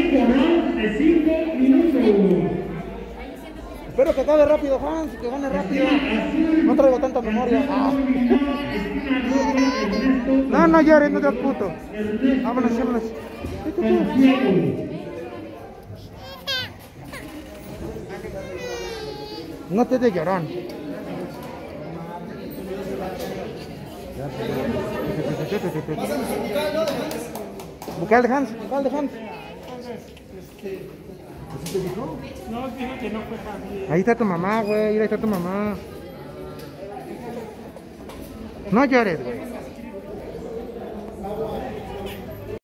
corral de 5 minutos. Espero que acabe rápido, Hans, que gane rápido. No traigo tanta memoria. No llores, no te puto. Vámonos. No te de llorón. Bucal de Hans. ¿Así te dijo? No, dijo que no fue Javier. Ahí está tu mamá, güey. Ahí está tu mamá. No llores, güey.